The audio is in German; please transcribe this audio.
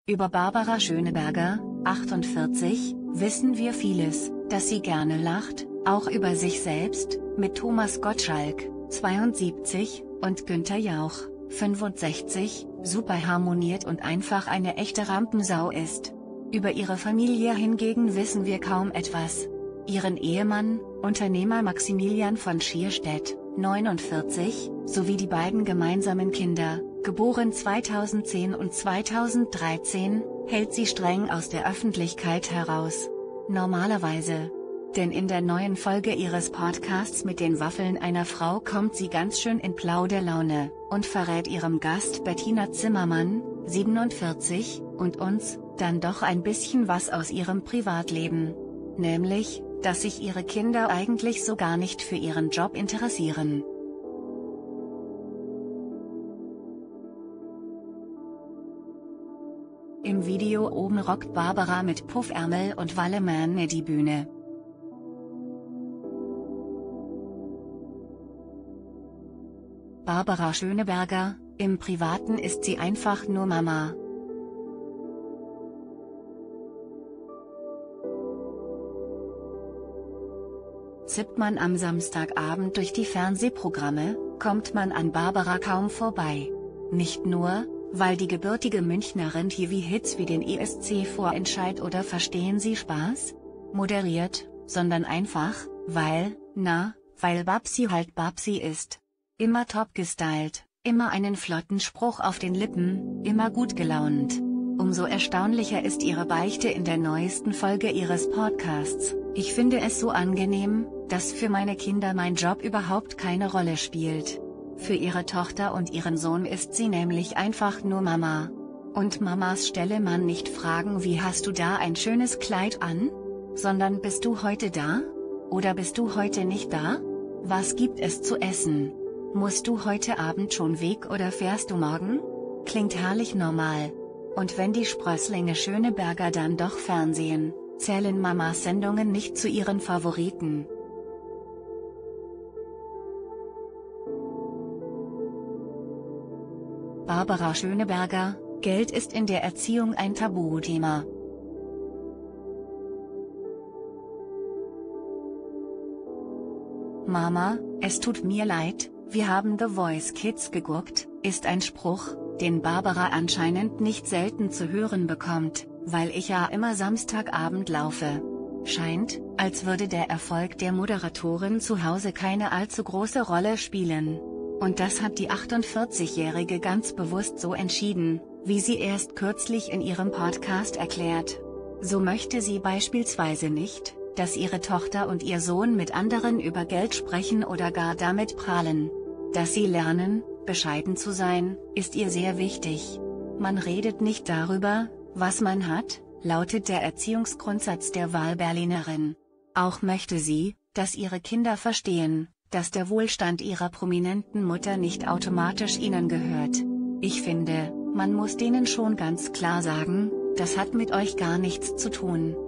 Über Barbara Schöneberger, 48, wissen wir vieles, dass sie gerne lacht, auch über sich selbst, mit Thomas Gottschalk, 72, und Günther Jauch, 65, super harmoniert und einfach eine echte Rampensau ist. Über ihre Familie hingegen wissen wir kaum etwas. Ihren Ehemann, Unternehmer Maximilian von Schierstedt, 49, sowie die beiden gemeinsamen Kinder, geboren 2010 und 2013, hält sie streng aus der Öffentlichkeit heraus. Normalerweise. Denn in der neuen Folge ihres Podcasts mit den Waffeln einer Frau kommt sie ganz schön in Plauderlaune und verrät ihrem Gast Bettina Zimmermann, 47, und uns dann doch ein bisschen was aus ihrem Privatleben. Nämlich, dass sich ihre Kinder eigentlich so gar nicht für ihren Job interessieren. Im Video oben rockt Barbara mit Puffärmel und Wallemähne die Bühne. Barbara Schöneberger, im Privaten ist sie einfach nur Mama. Zippt man am Samstagabend durch die Fernsehprogramme, kommt man an Barbara kaum vorbei. Nicht nur, weil die gebürtige Münchnerin TV-Hits wie den ESC-Vorentscheid oder Verstehen Sie Spaß moderiert, sondern einfach, weil Babsi halt Babsi ist. Immer top gestylt, immer einen flotten Spruch auf den Lippen, immer gut gelaunt. Umso erstaunlicher ist ihre Beichte in der neuesten Folge ihres Podcasts: Ich finde es so angenehm, dass für meine Kinder mein Job überhaupt keine Rolle spielt. Für ihre Tochter und ihren Sohn ist sie nämlich einfach nur Mama. Und Mamas stelle man nicht Fragen wie hast du da ein schönes Kleid an? Sondern bist du heute da? Oder bist du heute nicht da? Was gibt es zu essen? Musst du heute Abend schon weg oder fährst du morgen? Klingt herrlich normal. Und wenn die Sprösslinge Schöneberger dann doch Fernsehen, zählen Mamas Sendungen nicht zu ihren Favoriten. Barbara Schöneberger: Geld ist in der Erziehung ein Tabuthema. Mama, es tut mir leid, wir haben The Voice Kids geguckt, ist ein Spruch, den Barbara anscheinend nicht selten zu hören bekommt, weil ich ja immer Samstagabend laufe. Scheint, als würde der Erfolg der Moderatorin zu Hause keine allzu große Rolle spielen. Und das hat die 48-Jährige ganz bewusst so entschieden, wie sie erst kürzlich in ihrem Podcast erklärt. So möchte sie beispielsweise nicht, dass ihre Tochter und ihr Sohn mit anderen über Geld sprechen oder gar damit prahlen. Dass sie lernen, bescheiden zu sein, ist ihr sehr wichtig. Man redet nicht darüber, was man hat, lautet der Erziehungsgrundsatz der Wahlberlinerin. Auch möchte sie, dass ihre Kinder verstehen, dass der Wohlstand ihrer prominenten Mutter nicht automatisch ihnen gehört. Ich finde, man muss denen schon ganz klar sagen, das hat mit euch gar nichts zu tun.